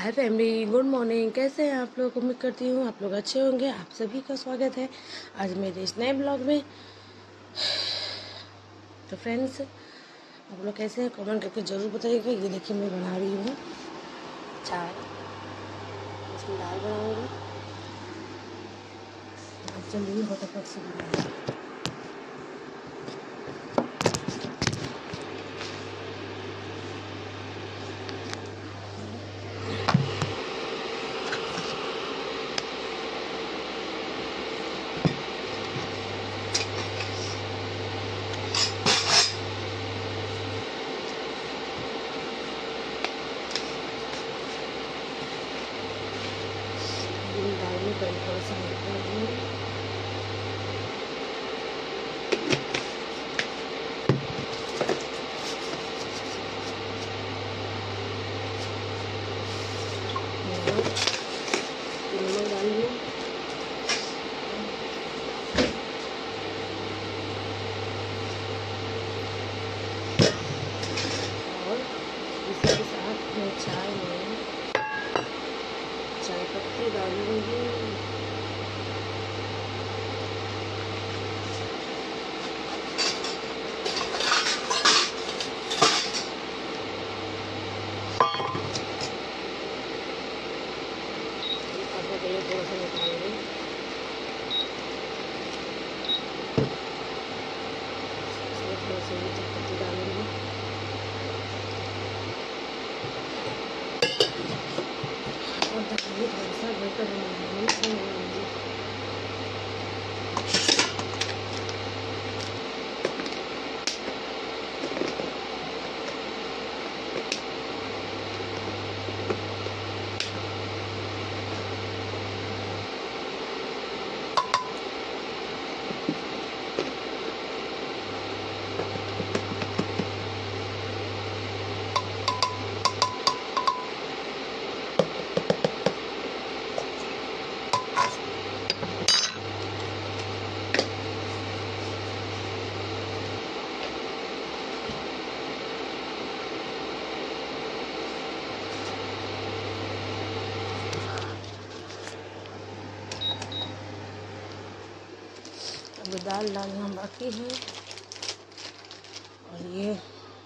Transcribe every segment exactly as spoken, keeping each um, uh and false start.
हाय family, good morning. कैसे हैं आप लोग? उम्मीद करती हूँ आप लोग अच्छे होंगे। आप सभी का स्वागत है आज मेरे इस नए ब्लॉग में। तो फ्रेंड्स, आप लोग कैसे हैं कमेंट करके ज़रूर बताइएगा। ये देखिए मैं बना रही हूँ चाय, इसमें दाल बनाऊँगी। अब चलिए फटाफट से बनाऊँगी। दाल में कड़ी थोड़ा सा हल्का डालूँगी। नमक डाल दूँ और इसके साथ मैं चाय में चाय पत्ती डालूँगी। पहले थोड़ा सा निकाल दें। इसमें थोड़ा सा ये चाय पत्ती डालूँगी और डालूँगी थोड़ा सा बटर बनाऊँगी। अब दाल डालना बाकी है और ये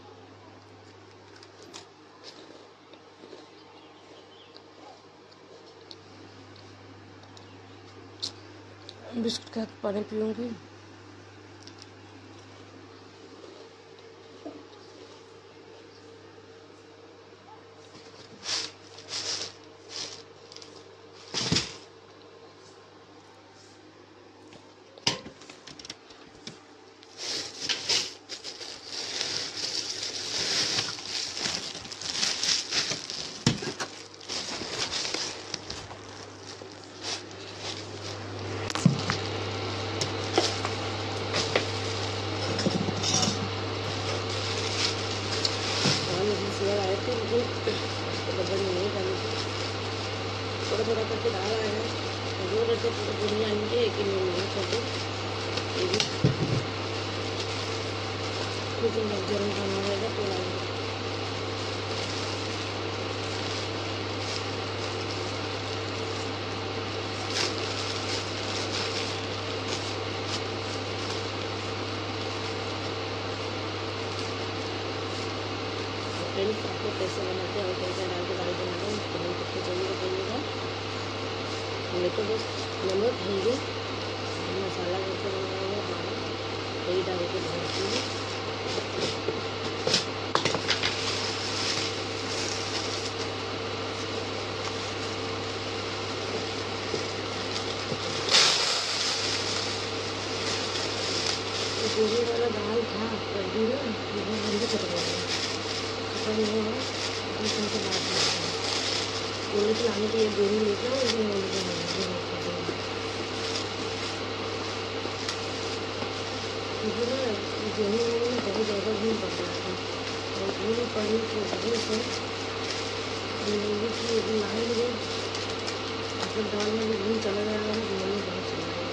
बिस्कुट का पानी पीऊँगी। थोड़ा थोड़ा करके डाला है, जो रहते दुनिया आएंगे कि नहीं कर दो। ये भी कुकिंग जब गर्म करना रहेगा तो लाएंगे। फ्रेंड्स, आपको कैसे बनाते हैं और कैसे डाल के दाल बनाते हैं कमेंट करके जरूर बताइएगा। मैं तो बस नमक हल्दी मसाला करके बनाया हुआ दाल दही डाल के बनाती हूँ। गोभी वाला दाल था कर दी ना, बंद कर दिया खत्म हो गया। उनके बाद गोली चलाने के लिए गोली लेकर उसमें क्योंकि ना गेहूँ में बहुत ज़्यादा घूम पड़ रहा था और घूम पड़ने की वजह से लोगों की लाइन में मतलब दाल में भी घूम चला जा रहा है। घूमने बहुत चला गया।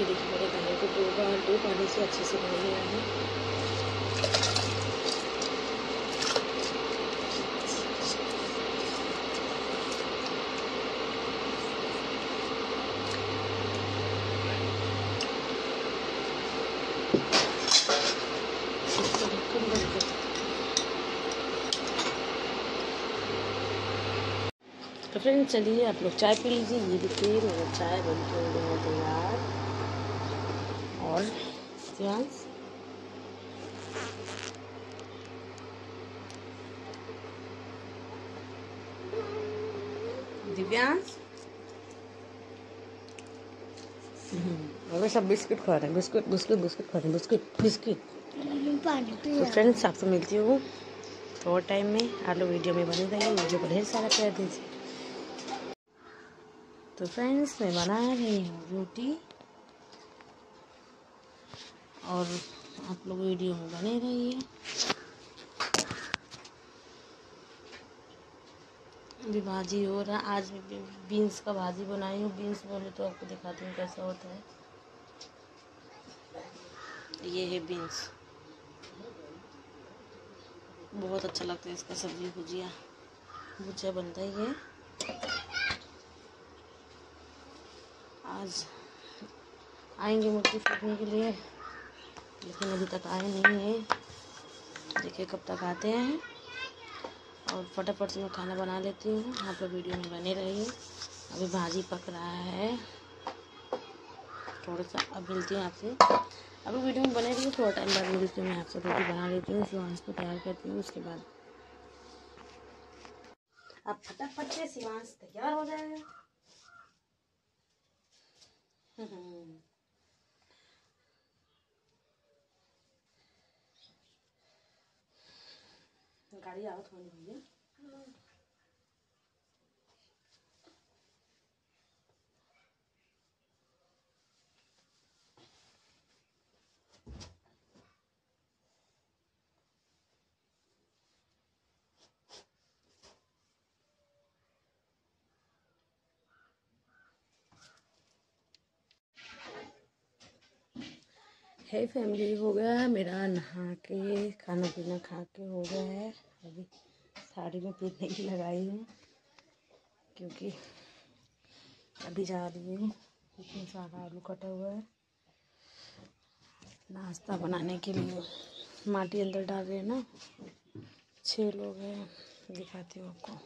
देखिए मेरे दाल को दो बार दो पानी से अच्छे से धो लिया है। तो फ्रेंड्स चलिए आप लोग चाय पी लीजिए। ये देखिए मेरा चाय बन के हो गया तैयार। और दिव्यांश दिव्यांश अगर सब बिस्किट खा रहे हैं, बिस्किट बिस्किट बिस्किट खा रहे हैं, बिस्किट बिस्किट। तो फ्रेंड्स आपसे मिलती हूँ थोड़ा टाइम में। आप लोग वीडियो में बने रहिए, वीडियो को ढेर सारा प्यार दीजिए। तो फ्रेंड्स मैं बना रही हूँ रोटी और आप लोग वीडियो में बने रहिए। अभी भाजी हो रहा है। आज बीन्स का भाजी बनाई हूँ। बीन्स बोले तो आपको दिखाती हूँ कैसा होता है। ये है बीन्स, बहुत अच्छा लगता है इसका सब्जी भुजिया भुजिया बनता ही है। आज आएंगे मुर्गी फेंकने के लिए, लेकिन अभी तक आए नहीं है। देखिए कब तक आते हैं। और फटाफट से मैं खाना बना लेती हूँ। आप लोग वीडियो में बने रहिए। अभी भाजी पक रहा है थोड़ा सा। अब मिलती हूँ आपसे। अभी वीडियो में बने रहिए, थोड़ा टाइम बाद मिलती हूँ मैं आपसे। रोटी बना लेती हूँ, शिवांश को तैयार करती हूँ। उसके बाद अब फटाफट से शिवांश तैयार हो जाएगा। गाड़ी आवत होनी भैया। है फैमिली, हो गया है मेरा नहा के, खाना पीना खा के हो गया है। अभी साड़ी में पीने की लगाई हूँ क्योंकि अभी जा रही हूँ। इतना सारा आलू कटा हुआ है नाश्ता बनाने के लिए। माटी अंदर डाल रहे हैं ना, छः लोग हैं। दिखाती हूँ आपको।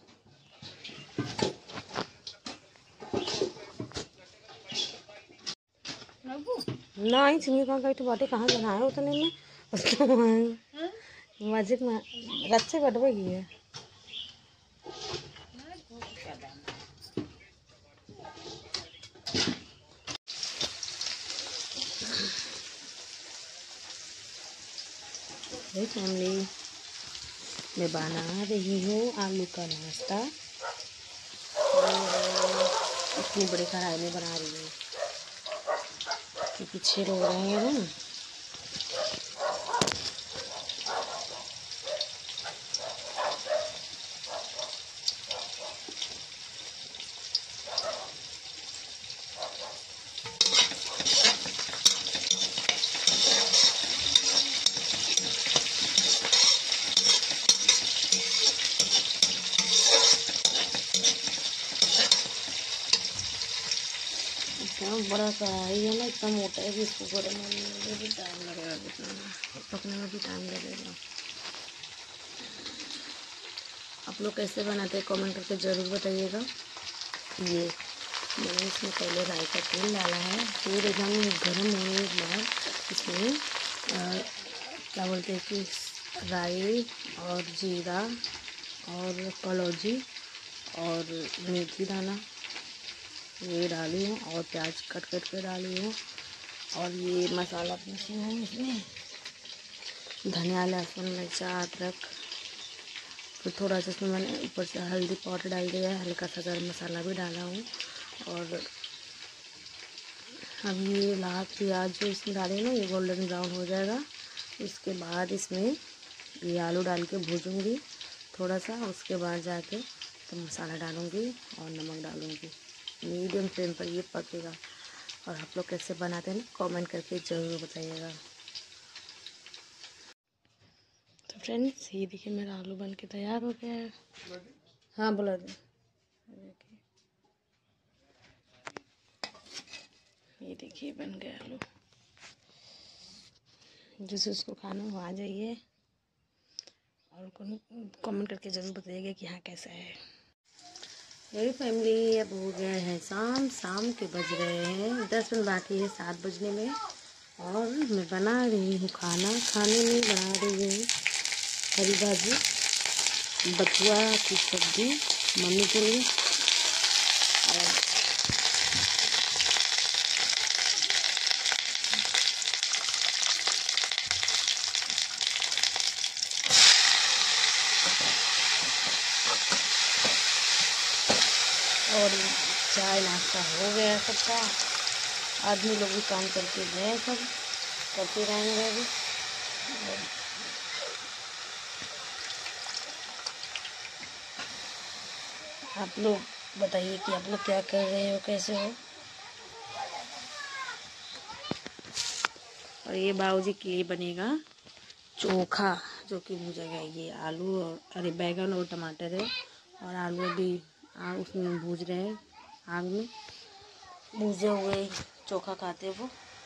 ना ही सिंगी कहाँ गई तो बाटे कहाँ बनाए उतने में उसको मस्जिद में रच्चे बटवेगी है। फैमिली मैं बना रही हूँ आलू का नाश्ता। इतनी बड़ी कढ़ाई में बना रही हूँ क्योंकि छः लोग रहेंगे ना। इतना बड़ा कढ़ाई है ना, इतना मोटा है कि इसको गर्म होने में भी टाइम लगेगा, जितना पकने में भी टाइम लगेगा। आप लोग कैसे बनाते हैं कमेंट करके ज़रूर बताइएगा। ये मैंने इसमें पहले राई का तेल डाला है। तेल एकदम गर्म होने के बाद इसमें आ, क्या बोलते हैं कि राई और जीरा और कलौजी और मेथी दाना ये डाली हूँ और प्याज कट कट के डाली हूँ। और ये मसाला पीसी हूँ इसमें, धनिया लहसुन मिर्चा अदरक। फिर थोड़ा सा इसमें मैंने ऊपर से हल्दी पाउडर डाल दिया है, हल्का सा गरम मसाला भी डाला हूँ। और अब ये लाल प्याज जो इसमें डाले ना, ये गोल्डन ब्राउन हो जाएगा। इसके बाद इसमें ये आलू डाल के भूजूँगी थोड़ा सा। उसके बाद जाके तो मसाला डालूँगी और नमक डालूँगी। मीडियम फ्लेम पर ये पकेगा। और आप लोग कैसे बनाते हैं कमेंट करके ज़रूर बताइएगा। तो फ्रेंड्स ये देखिए मेरा आलू बन के तैयार हो गया है। हाँ बोला दे। ये देखिए बन गया आलू। जिसे उसको खाना हो आ जाइए और कमेंट करके ज़रूर बताइएगा कि हाँ कैसा है। मेरी फैमिली अब हो गया है शाम शाम के बज रहे हैं दस मिनट बाकी है सात बजने में। और मैं बना रही हूँ खाना। खाने में बना रही हूँ हरी भाजी, बथुआ की सब्जी मम्मी के लिए, और और चाय नाश्ता हो गया सबका। आदमी लोग भी काम करके गए, सब करते रहेंगे अभी। आप लोग बताइए कि आप लोग क्या कर रहे हो, कैसे हो। और ये बाबूजी के लिए बनेगा चोखा, जो कि भूजेगा। ये आलू और अरे बैगन और टमाटर है, और आलू अभी आग उसमें भूज रहे हैं, आग में भूजे हुए चोखा खाते वो।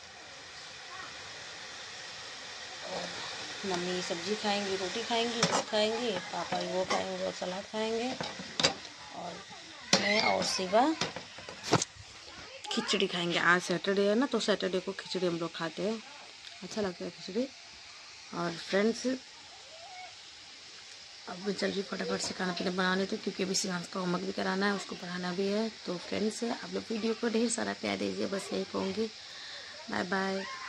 और मम्मी सब्जी खाएंगी, रोटी खाएंगी, खाएंगी पापा वो खाएंगे और सलाद खाएंगे, और मैं और शिवा खिचड़ी खाएंगे। आज सैटरडे है ना, तो सैटरडे को खिचड़ी हम लोग खाते हैं, अच्छा लगता है खिचड़ी। और फ्रेंड्स अब मैं चल रही फटाफट से खाना पीना बनाने तो, क्योंकि अभी शिवांश का होमवर्क भी कराना है, उसको पढ़ाना भी है। तो फ्रेंड्स आप लोग वीडियो को ढेर सारा प्यार दीजिए, बस यही कहूँगी। Bye bye.